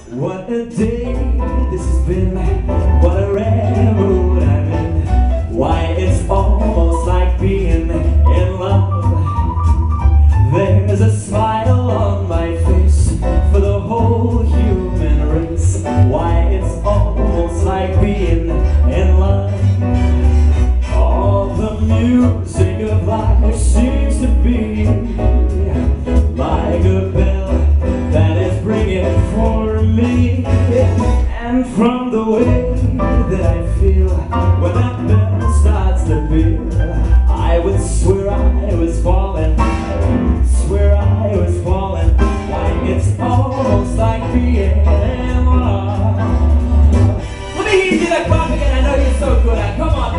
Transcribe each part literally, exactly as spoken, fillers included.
What a day this has been, what a rare mood I'm in. Why, it's almost like being in love. There's a smile on my face for the whole human race. Why, it's almost like being in love. All the music of life seems to be like a bell that is ringing for me. And from the way that I feel when that bell starts to beat, I would swear I was falling, swear I was falling. Why, it's almost like being in love. Let me hear you do that clap again. I know you're so good at it. Come on.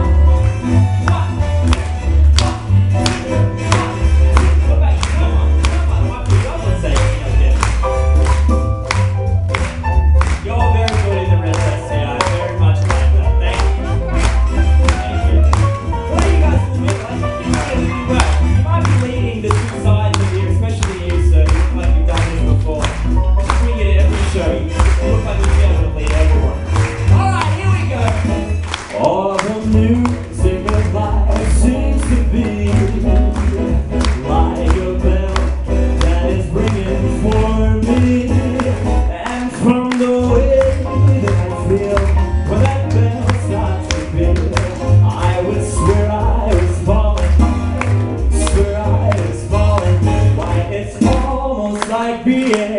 All the music of life seems to be like a bell that is ringing for me. And from the way that I feel when that bell starts to beat, I would swear I was falling, swear I was falling. Why, it's almost like being